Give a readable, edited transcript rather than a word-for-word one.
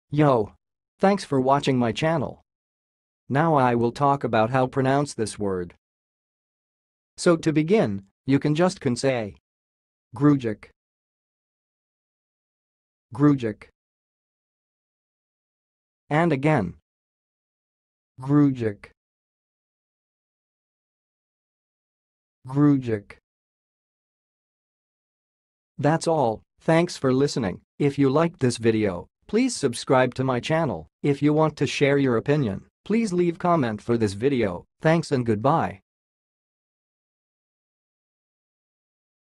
Yo! Thanks for watching my channel. Now I will talk about how pronounce this word. So to begin, you can say Grujic. Grujic. And again. Grujic. Grujic. That's all, thanks for listening. If you liked this video, please subscribe to my channel. If you want to share your opinion, please leave comment for this video. Thanks and goodbye.